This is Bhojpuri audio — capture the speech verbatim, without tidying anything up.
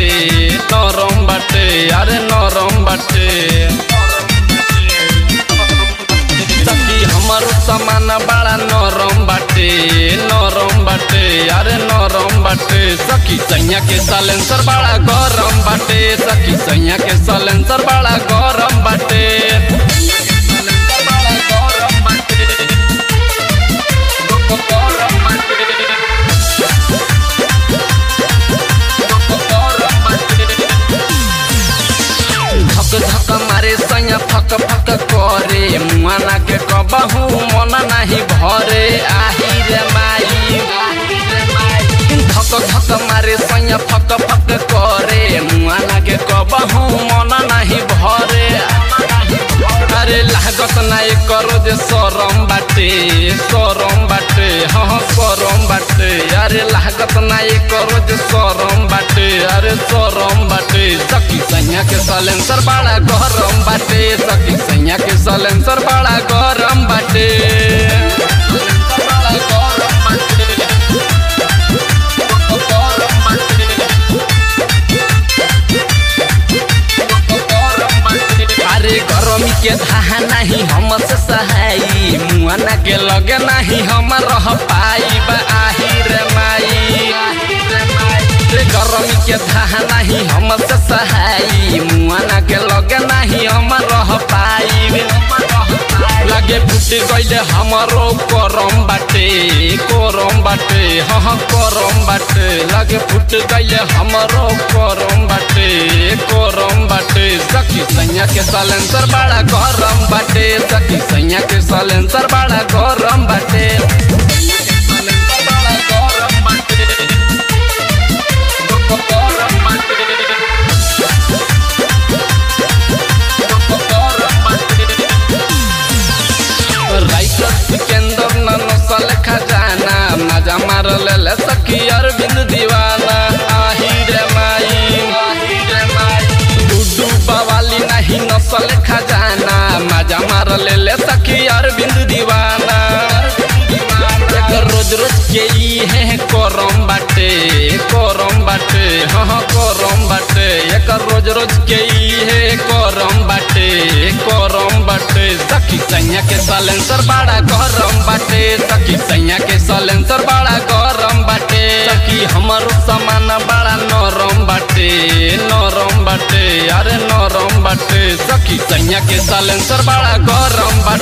नरम बाटे अरे नरम बाटे सखी हमारो सामान बड़ा नरम बाटे नरम बाटे अरे नरम बाटे सखी सैया के साइलेंसर बड़ा गरम बाटे सखी सैया के साइलेंसर बड़ा गरम बाटे धक धक मारे सैया फक फक करे मुआना के कबहू मन नहीं भरे आही रे माई धक धक मारे सैया फक फक करे मुआना के कबहू मन नहीं भरे अरे लागत नहीं करो जे शरम बाटे शरम बाटे हाँ शरम बाटे अरे लागत नहीं करो जे शरम बाटे अरे शरम बाटे सखी सैया के साइलेंसर बड़ा गरम बाटे सखी सैया के साइलेंसर बड़ा गरम बाटे अरे गरमी के धाहा नहीं हमसे सहाई मुआना के लगे नहीं हम रह पाई आही रे माई रे गरमी के धाहा नहीं हमसे सहाई मुआना के लगे नहीं हम रह पाई लगे फुट गईले हमारो करम बाटे करम बाटे हाँ करम बाटे लगे फुट गईले हमारो करम बाटे करम बाटे सखी सैया के साइलेंसर बड़ा गरम बाटे सखी सैया के साइलेंसर बड़ा गरम बाटे सिकंदर नसल खजाना मजा मार ले सखी अरविंद दीवाना आही रे माई डूडू बवाली नहीं नसल खजाना मजा मार ले सखी अरविंद दीवाना रोज रोज के है करम बाटे करम बाटे हाँ करम बाटे एक रोज रोज के है करम बाटे करम बाटे सखी सैया के साइलेंसर बड़ा गरम बाटे सखी सैया के साइलेंसर बड़ा गरम बाटे सखी हमारो सामान बड़ा नरम बाटे नरम बाटे अरे नरम बाटे सखी सैया के साइलेंसर बड़ा गरम बाटे।